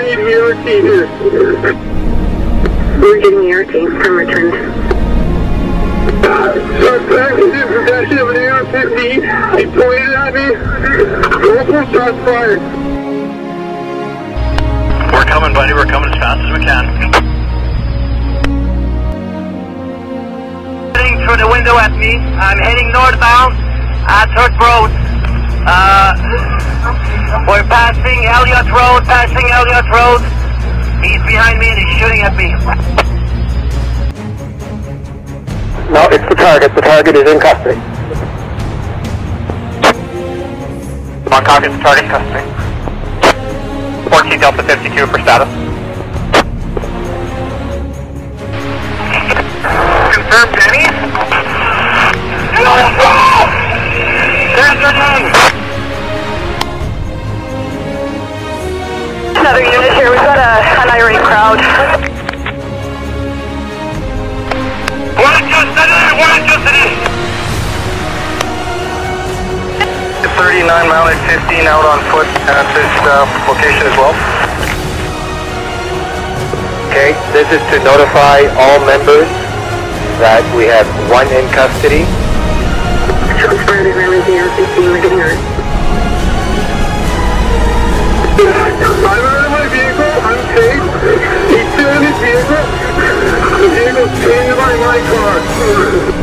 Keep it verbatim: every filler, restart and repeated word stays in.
need E R T here. We're getting E R T from Richmond. Suspect is in possession of an A R fifteen. He pointed at me. Multiple shots fired. We're coming, buddy. We're coming as fast as we can. Heading through the window at me. I'm heading northbound at Hood Road. Uh, we're passing Elliott Road, passing Elliott Road. He's behind me and he's shooting at me. No, it's the target. The target is in custody. On target, the target in custody. fourteen Delta fifty-two for status. Confirmed, Denny. There's your name. Another unit here. We've got a, an irate crowd. One adjusted in, one adjusted in. thirty-nine mounted fifteen out on foot at this uh, location as well. Okay, this is to notify all members that we have one in custody. Transfer the Island E R fifteen with ignorance. I'm out of my vehicle. I'm safe. He's still in his vehicle. The vehicle's pinned by my car.